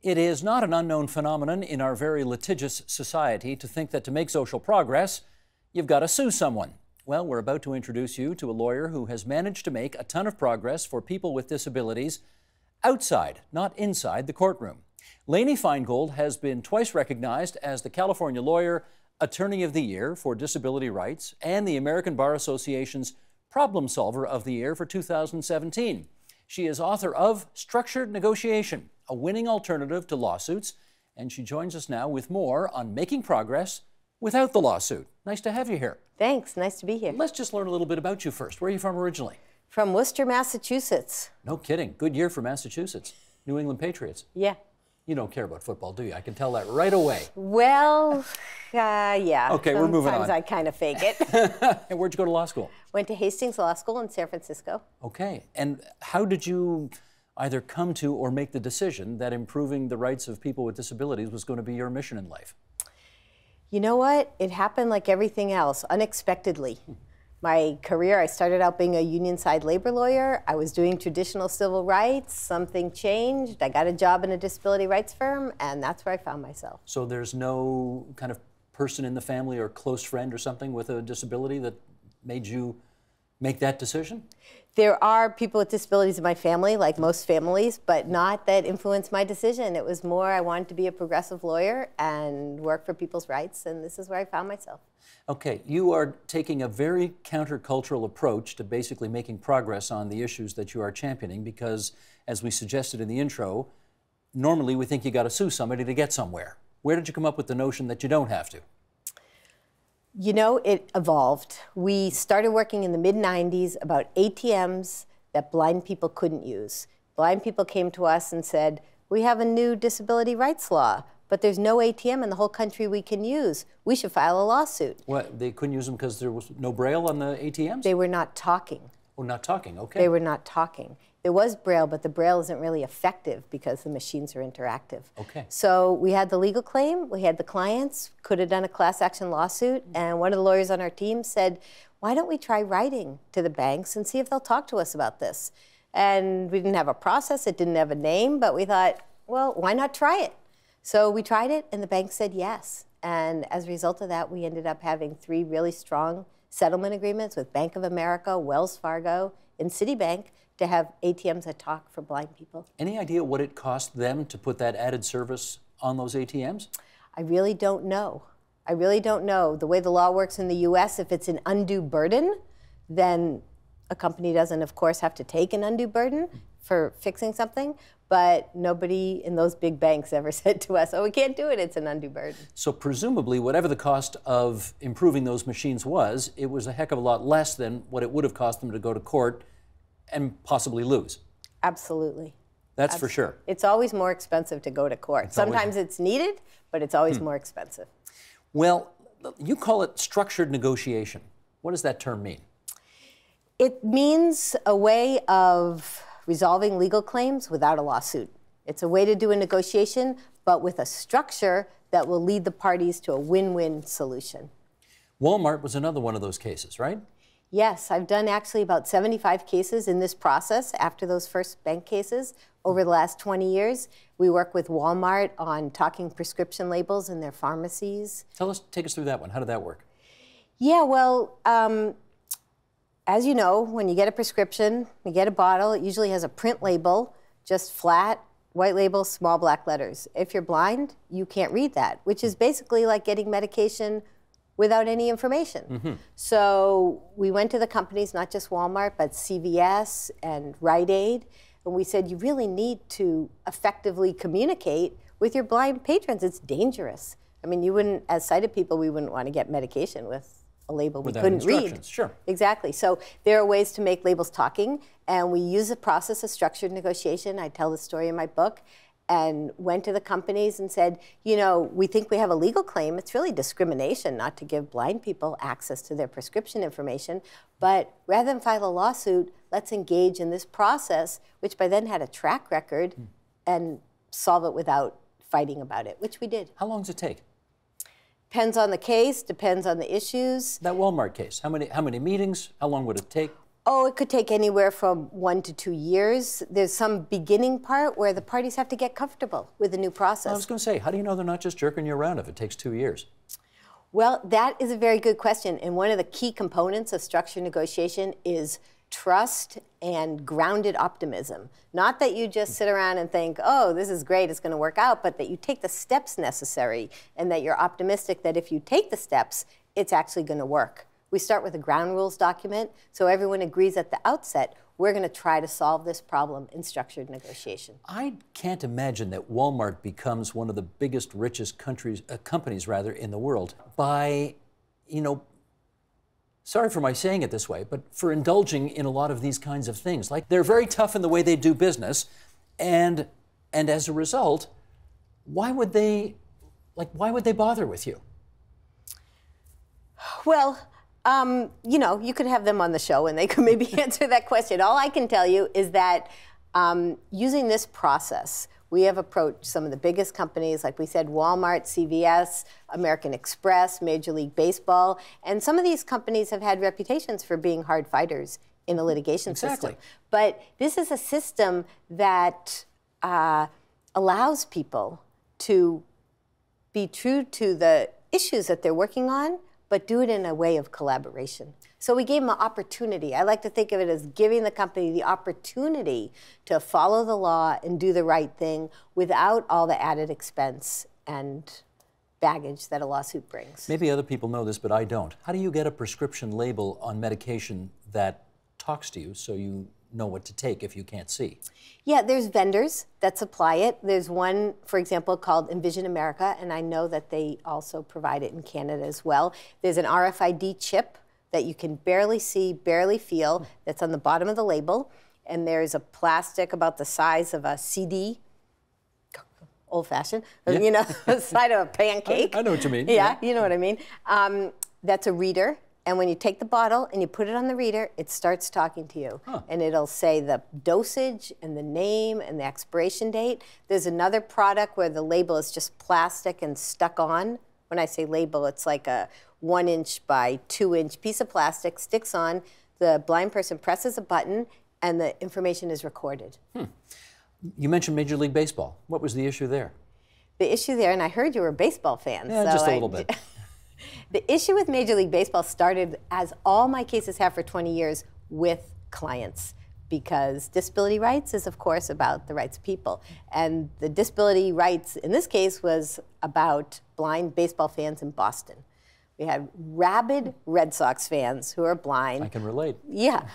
It is not an unknown phenomenon in our very litigious society to think that to make social progress, you've got to sue someone. Well, we're about to introduce you to a lawyer who has managed to make a ton of progress for people with disabilities outside, not inside, the courtroom. Lainey Feingold has been twice recognized as the California Lawyer Attorney of the Year for Disability Rights and the American Bar Association's Problem Solver of the Year for 2017. She is author of Structured Negotiation, a winning alternative to lawsuits, and she joins us now with more on making progress without the lawsuit. Nice to have you here. Thanks, nice to be here. Let's just learn a little bit about you first. Where are you from originally? From Worcester, Massachusetts. No kidding. Good year for Massachusetts. New England Patriots. Yeah. You don't care about football, do you? I can tell that right away. Well, yeah. Okay, we're moving on. Sometimes I kind of fake it. And where'd you go to law school? Went to Hastings Law School in San Francisco. Okay, and how did you either come to or make the decision that improving the rights of people with disabilities was going to be your mission in life? You know what? It happened like everything else, unexpectedly. My career, I started out being a union-side labor lawyer. I was doing traditional civil rights. Something changed. I got a job in a disability rights firm, and that's where I found myself. So there's no kind of person in the family or close friend or something with a disability that made you make that decision? There are people with disabilities in my family, like most families, but not that influenced my decision. It was more I wanted to be a progressive lawyer and work for people's rights, and this is where I found myself. Okay, you are taking a very countercultural approach to basically making progress on the issues that you are championing because, as we suggested in the intro, normally we think you got to sue somebody to get somewhere. Where did you come up with the notion that you don't have to? You know, it evolved. We started working in the mid-90s about ATMs that blind people couldn't use. Blind people came to us and said, we have a new disability rights law, but there's no ATM in the whole country we can use. We should file a lawsuit. What, they couldn't use them because there was no Braille on the ATMs? They were not talking. Oh, not talking, okay. They were not talking. There was Braille, but the Braille isn't really effective because the machines are interactive. Okay. So we had the legal claim, we had the clients, could have done a class action lawsuit, and one of the lawyers on our team said, why don't we try writing to the banks and see if they'll talk to us about this? And we didn't have a process, it didn't have a name, but we thought, well, why not try it? So we tried it, and the bank said yes. And as a result of that, we ended up having 3 really strong settlement agreements with Bank of America, Wells Fargo, and Citibank to have ATMs that talk for blind people. Any idea what it cost them to put that added service on those ATMs? I really don't know. I really don't know. The way the law works in the US, if it's an undue burden, then a company doesn't, of course, have to take an undue burden for fixing something, but nobody in those big banks ever said to us, oh, we can't do it, it's an undue burden. So presumably, whatever the cost of improving those machines was, it was a heck of a lot less than what it would have cost them to go to court and possibly lose. Absolutely. That's for sure. It's always more expensive to go to court. Sometimes it's needed, but it's always more expensive. Well, you call it structured negotiation. What does that term mean? It means a way of resolving legal claims without a lawsuit. It's a way to do a negotiation, but with a structure that will lead the parties to a win-win solution. Walmart was another one of those cases, right? Yes, I've done actually about 75 cases in this process after those first bank cases over the last 20 years. We work with Walmart on talking prescription labels in their pharmacies. Take us through that one. How did that work? Yeah, well, as you know, when you get a prescription, you get a bottle, it usually has a print label, just flat, white label, small black letters. If you're blind, you can't read that, which is basically like getting medication without any information. So we went to the companies, not just Walmart, but CVS and Rite Aid, and we said, you really need to effectively communicate with your blind patrons. It's dangerous. I mean, you wouldn't, as sighted people, we wouldn't want to get medication with a label we couldn't read. Sure. Exactly. So there are ways to make labels talking, and we use a process of structured negotiation. I tell the story in my book, and went to the companies and said, you know, we think we have a legal claim. It's really discrimination not to give blind people access to their prescription information. But rather than file a lawsuit, let's engage in this process, which by then had a track record, and solve it without fighting about it, which we did. How long does it take? Depends on the case, depends on the issues. That Walmart case, how many meetings? How long would it take? Oh, it could take anywhere from 1 to 2 years. There's some beginning part where the parties have to get comfortable with the new process. I was going to say, how do you know they're not just jerking you around if it takes 2 years? Well, that is a very good question. And one of the key components of structured negotiation is trust and grounded optimism. Not that you just sit around and think, oh, this is great, it's going to work out, but that you take the steps necessary and that you're optimistic that if you take the steps, it's actually going to work. We start with a ground rules document, so everyone agrees at the outset, we're going to try to solve this problem in structured negotiation. I can't imagine that Walmart becomes one of the biggest, richest companies in the world by, sorry for my saying it this way, but for indulging in a lot of these kinds of things. Like, they're very tough in the way they do business, and as a result, why would they bother with you? Well, you could have them on the show and they could maybe answer that question. All I can tell you is that using this process, we have approached some of the biggest companies, like we said, Walmart, CVS, American Express, Major League Baseball, and some of these companies have had reputations for being hard fighters in a litigation system. But this is a system that allows people to be true to the issues that they're working on, but do it in a way of collaboration. So we gave them an opportunity. I like to think of it as giving the company the opportunity to follow the law and do the right thing without all the added expense and baggage that a lawsuit brings. Maybe other people know this, but I don't. How do you get a prescription label on medication that talks to you so you know what to take if you can't see? Yeah, there's vendors that supply it. There's one, for example, called Envision America, and I know that they also provide it in Canada as well. There's an RFID chip that you can barely see, barely feel, that's on the bottom of the label, and there's a plastic about the size of a CD, old-fashioned, the side of a pancake. I know what you mean. Yeah, you know what I mean. That's a reader. And when you take the bottle and you put it on the reader, it starts talking to you. And it'll say the dosage and the name and the expiration date. There's another product where the label is just plastic and stuck on. When I say label, it's like a 1-inch by 2-inch piece of plastic, sticks on. The blind person presses a button and the information is recorded. You mentioned Major League Baseball. What was the issue there? The issue there, and I heard you were a baseball fan. Yeah, just a little bit. The issue with Major League Baseball started, as all my cases have for 20 years, with clients. Because disability rights is, of course, about the rights of people. And the disability rights, in this case, was about blind baseball fans in Boston. We had rabid Red Sox fans who are blind. I can relate. Yeah,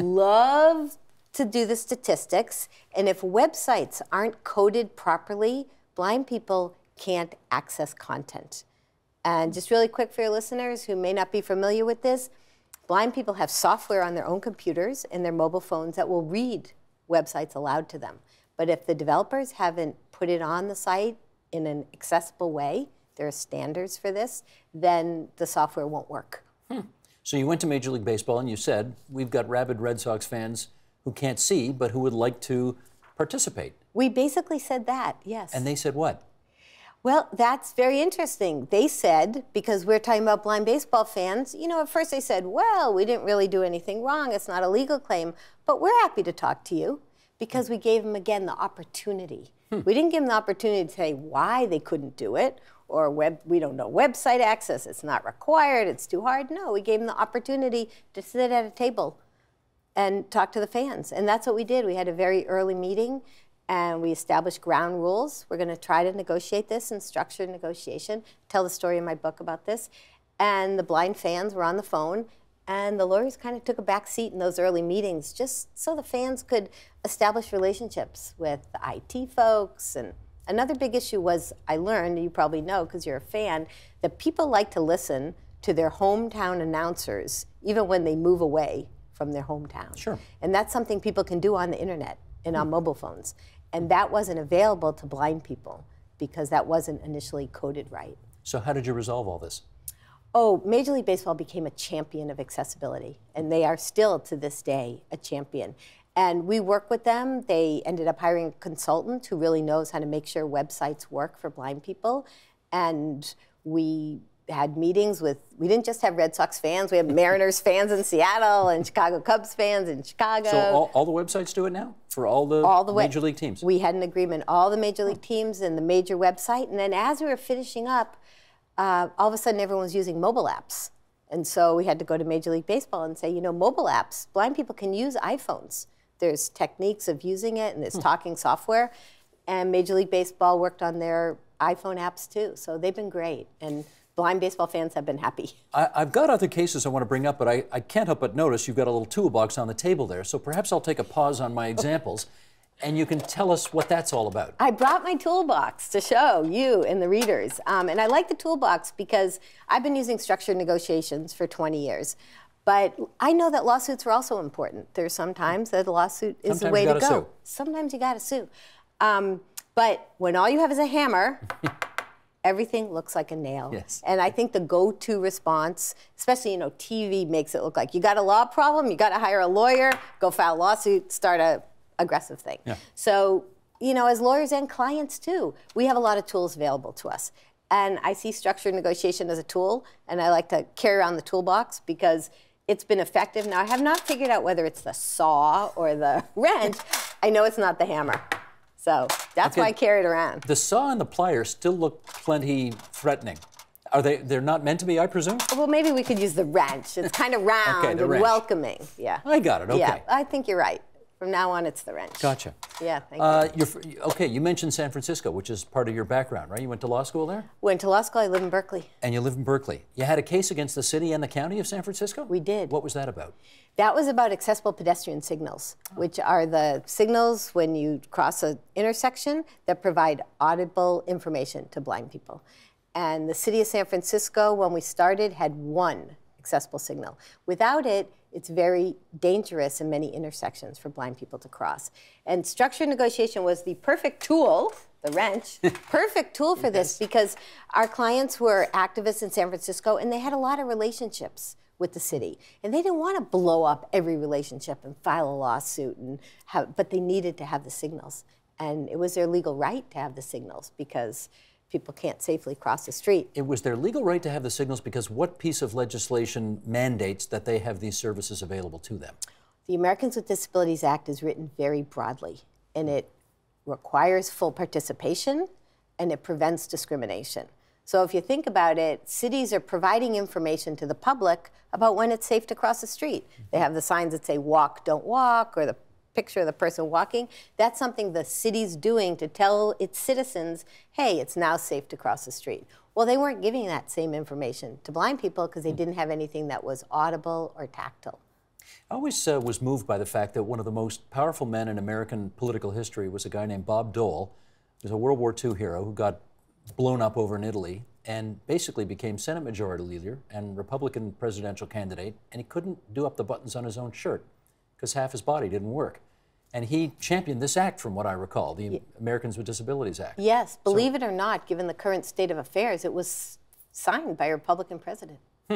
love to do the statistics. And if websites aren't coded properly, blind people can't access content. And just really quick for your listeners who may not be familiar with this, blind people have software on their own computers and their mobile phones that will read websites aloud to them. But if the developers haven't put it on the site in an accessible way, there are standards for this, then the software won't work. So you went to Major League Baseball and you said, we've got rabid Red Sox fans who can't see but who would like to participate. We basically said that, yes. And they said what? Well, that's very interesting. They said, because we're talking about blind baseball fans, at first they said, well, we didn't really do anything wrong. It's not a legal claim. But we're happy to talk to you because we gave them, again, the opportunity. We didn't give them the opportunity to say why they couldn't do it or we don't know website access. It's not required. It's too hard. No, we gave them the opportunity to sit at a table and talk to the fans. And that's what we did. We had a very early meeting. And we established ground rules. We're going to try to negotiate this in structured negotiation, tell the story in my book about this. And the blind fans were on the phone, and the lawyers kind of took a back seat in those early meetings just so the fans could establish relationships with the IT folks. And another big issue was, I learned, you probably know because you're a fan, that people like to listen to their hometown announcers even when they move away from their hometown. Sure. And that's something people can do on the internet and on mobile phones. And that wasn't available to blind people because that wasn't initially coded right. So how did you resolve all this? Oh, Major League Baseball became a champion of accessibility, and they are still, to this day, a champion. And we work with them. They ended up hiring a consultant who really knows how to make sure websites work for blind people. And we had meetings with, we didn't just have Red Sox fans, we have Mariners fans in Seattle and Chicago Cubs fans in Chicago. So all the websites do it now for all the major league teams? We had an agreement, all the major league teams and the major website. And then as we were finishing up, all of a sudden everyone was using mobile apps. And so we had to go to Major League Baseball and say, you know, mobile apps, blind people can use iPhones. There's techniques of using it, and there's talking software. And Major League Baseball worked on their iPhone apps too. So they've been great. And blind baseball fans have been happy. I've got other cases I want to bring up, but I can't help but notice you've got a little toolbox on the table there. So perhaps I'll take a pause on my examples, and you can tell us what that's all about. I brought my toolbox to show you and the readers. And I like the toolbox because I've been using structured negotiations for 20 years. But I know that lawsuits are also important. There's sometimes that a lawsuit is the way to go. Sometimes you got to sue. But when all you have is a hammer, everything looks like a nail. Yes. And I think the go-to response, especially, you know, TV makes it look like you got a law problem, you got to hire a lawyer, go file a lawsuit, start a aggressive thing. Yeah. So, you know, as lawyers and clients too, we have a lot of tools available to us. And I see structured negotiation as a tool, and I like to carry around the toolbox because it's been effective. Now, I have not figured out whether it's the saw or the wrench. I know it's not the hammer. So that's why I carry it around. The saw and the pliers still look plenty threatening. Are they're not meant to be, I presume? Well, maybe we could use the wrench. It's kind of round and welcoming. Yeah. I got it, okay. Yeah, I think you're right. From now on, it's the wrench. Gotcha. Yeah, thank you. Okay, you mentioned San Francisco, which is part of your background, right? You went to law school there? Went to law school. I live in Berkeley. And you live in Berkeley. You had a case against the city and the county of San Francisco? We did. What was that about? That was about accessible pedestrian signals, which are the signals when you cross an intersection that provide audible information to blind people. And the city of San Francisco, when we started, had one accessible signal. Without it, it's very dangerous in many intersections for blind people to cross. And structured negotiation was the perfect tool, the wrench, perfect tool for this because our clients were activists in San Francisco and they had a lot of relationships with the city. And they didn't want to blow up every relationship and file a lawsuit, but they needed to have the signals. And it was their legal right to have the signals because people can't safely cross the street. It was their legal right to have the signals because what piece of legislation mandates that they have these services available to them? The Americans with Disabilities Act is written very broadly, and it requires full participation, and it prevents discrimination. So if you think about it, cities are providing information to the public about when it's safe to cross the street. They have the signs that say walk, don't walk, or the picture of the person walking. That's something the city's doing to tell its citizens, hey, it's now safe to cross the street. Well, they weren't giving that same information to blind people because they didn't have anything that was audible or tactile. I always was moved by the fact that one of the most powerful men in American political history was a guy named Bob Dole. He was a World War II hero who got blown up over in Italy and basically became Senate Majority Leader and Republican presidential candidate, and he couldn't do up the buttons on his own shirt because half his body didn't work. And he championed this act, from what I recall, the Americans with Disabilities Act. Yes, believe it or not, given the current state of affairs, it was signed by a Republican president.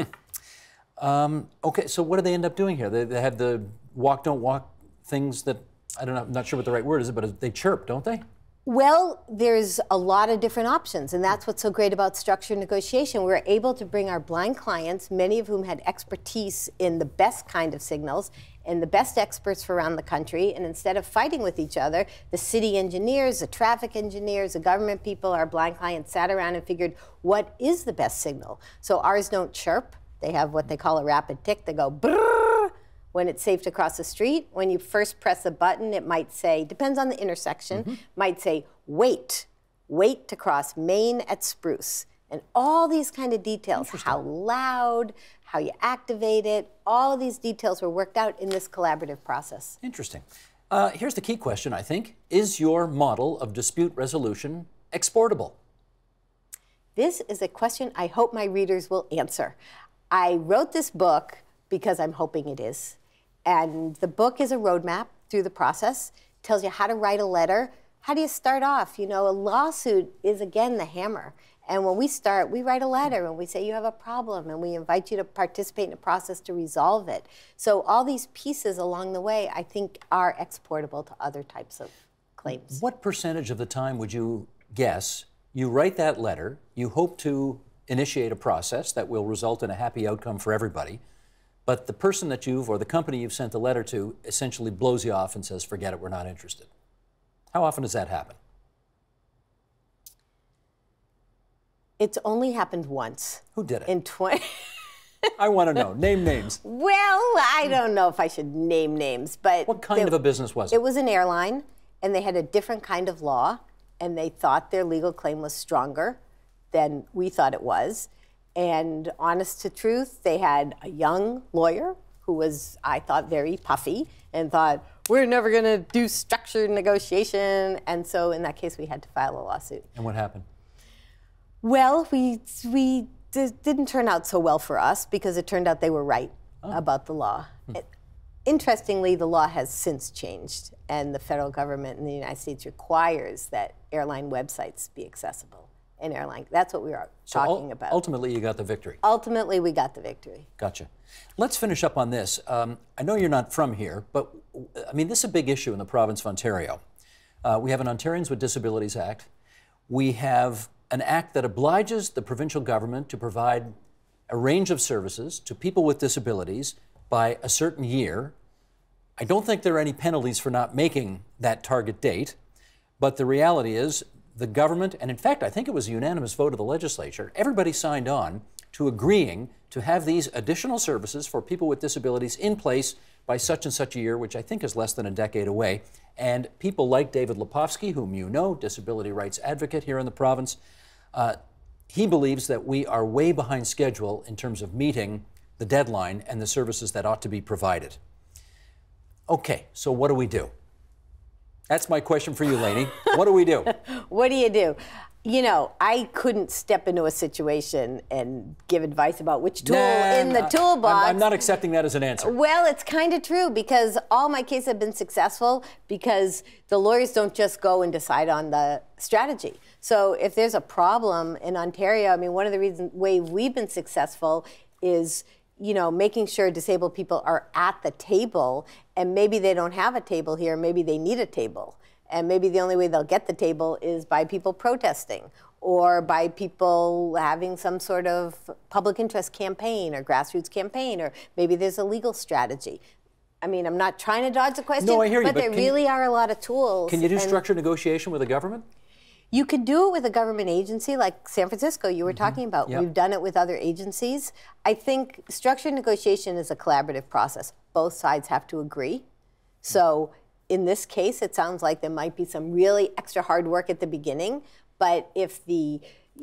Okay, so what do they end up doing here? They have the walk, don't walk things that, I don't know, I'm not sure what the right word is, but they chirp, don't they? Well, there's a lot of different options, and that's what's so great about structured negotiation. We're able to bring our blind clients, many of whom had expertise in the best kind of signals, and the best experts from around the country, and instead of fighting with each other, the city engineers, the traffic engineers, the government people, our blind clients sat around and figured, what is the best signal? So ours don't chirp. They have what they call a rapid tick. They go brrrr when it's safe to cross the street. When you first press a button, it might say, depends on the intersection, might say, wait to cross Main at Spruce. And all these kind of details, how loud, how you activate it, all of these details were worked out in this collaborative process. Interesting. Here's the key question, I think. Is your model of dispute resolution exportable? This is a question I hope my readers will answer. I wrote this book because I'm hoping it is. And the book is a roadmap through the process, tells you how to write a letter. How do you start off? You know, a lawsuit is, again, the hammer. And when we start, we write a letter and we say you have a problem and we invite you to participate in a process to resolve it. So all these pieces along the way, I think, are exportable to other types of claims. What percentage of the time would you guess you write that letter, you hope to initiate a process that will result in a happy outcome for everybody, but the person that or the company you've sent the letter to essentially blows you off and says, forget it, we're not interested. How often does that happen? It's only happened once. Who did it? In 20... I want to know. Name names. Well, I don't know if I should name names, but... What kind of a business was it? It was an airline, and they had a different kind of law, and they thought their legal claim was stronger than we thought it was. And honest to truth, they had a young lawyer who was, I thought, very puffy and thought, we're never going to do structured negotiation. And so in that case, we had to file a lawsuit. And what happened? Well, we didn't turn out so well for us because it turned out they were right about the law. Interestingly, the law has since changed, and the federal government in the United States requires that airline websites be accessible. That's what we are talking about. Ultimately, you got the victory. Ultimately, we got the victory. Gotcha. Let's finish up on this. I know you're not from here, but I mean, this is a big issue in the province of Ontario. We have an Ontarians with Disabilities Act. We have an act that obliges the provincial government to provide a range of services to people with disabilities by a certain year. I don't think there are any penalties for not making that target date, but the reality is the government, and in fact, I think it was a unanimous vote of the legislature, everybody signed on to agreeing to have these additional services for people with disabilities in place by such and such a year, which I think is less than a decade away. And people like David Lepofsky, whom you know, disability rights advocate here in the province, he believes that we are way behind schedule in terms of meeting the deadline and the services that ought to be provided. Okay, so what do we do? That's my question for you, Lainey. What do we do? What do you do? You know, I couldn't step into a situation and give advice about which tool in the toolbox. I'm not accepting that as an answer. Well, it's kind of true because all my cases have been successful because the lawyers don't just go and decide on the strategy. So if there's a problem in Ontario, I mean, one of the ways we've been successful is, you know, making sure disabled people are at the table, and maybe they don't have a table here, maybe they need a table. And maybe the only way they'll get the table is by people protesting or by people having some sort of public interest campaign or grassroots campaign, or maybe there's a legal strategy. I mean, I'm not trying to dodge the question, no, I hear you, but there really are a lot of tools. Can you do structured negotiation with the government? You could do it with a government agency like San Francisco you were talking about. Yep. We've done it with other agencies. I think structured negotiation is a collaborative process. Both sides have to agree. So in this case, it sounds like there might be some really extra hard work at the beginning, but if they're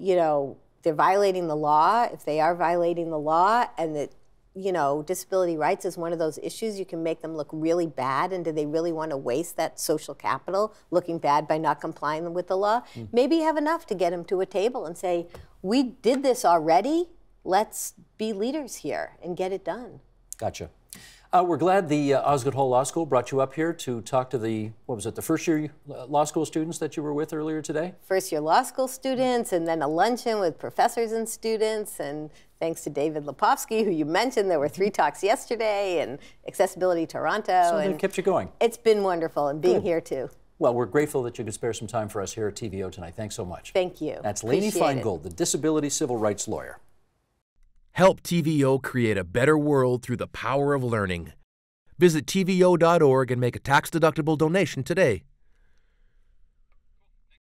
violating the law, if they are violating the law, and that, you know, disability rights is one of those issues, you can make them look really bad, and do they really want to waste that social capital looking bad by not complying with the law? Maybe you have enough to get them to a table and say, we did this already, let's be leaders here and get it done. Gotcha. We're glad the Osgoode Hall Law School brought you up here to talk to the, what was it, the first year law school students that you were with earlier today? First year law school students, and then a luncheon with professors and students, and thanks to David Lepofsky, who you mentioned, there were 3 talks yesterday, and Accessibility Toronto. So they've kept you going. It's been wonderful, and being here too. Well, we're grateful that you could spare some time for us here at TVO tonight. Thanks so much. Thank you. That's Lainey Feingold, the disability civil rights lawyer. Help TVO create a better world through the power of learning. Visit TVO.org and make a tax-deductible donation today.